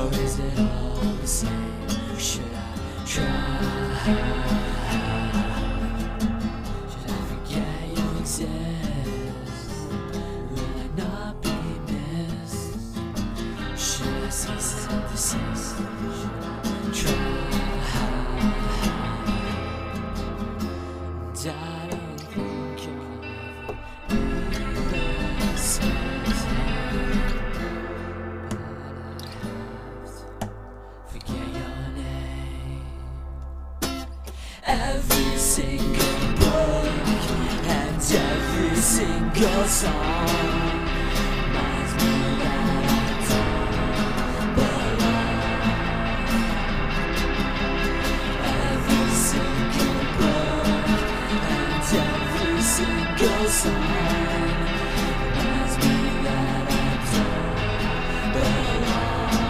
Or is it all the same? Should I try? Should I forget you exist? Will I not be missed? Should I cease and desist? Should I try? And I don't think you'll ever be the same. Forget your name. Every single book and every single song reminds me that I don't belong. Every single book and every single song reminds me that I don't belong.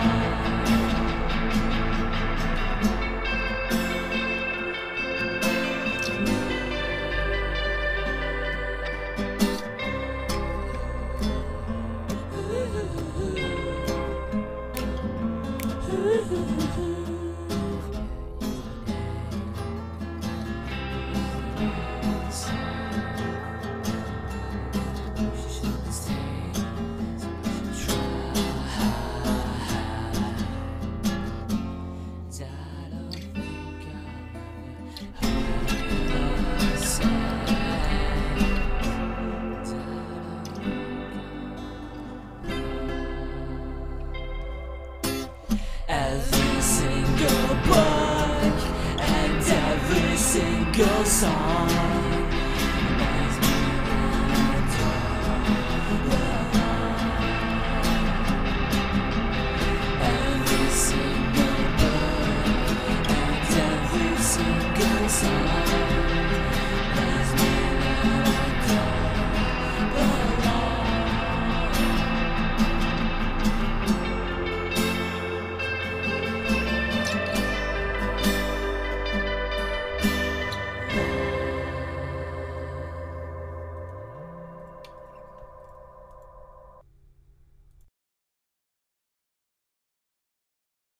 Every single book and every single song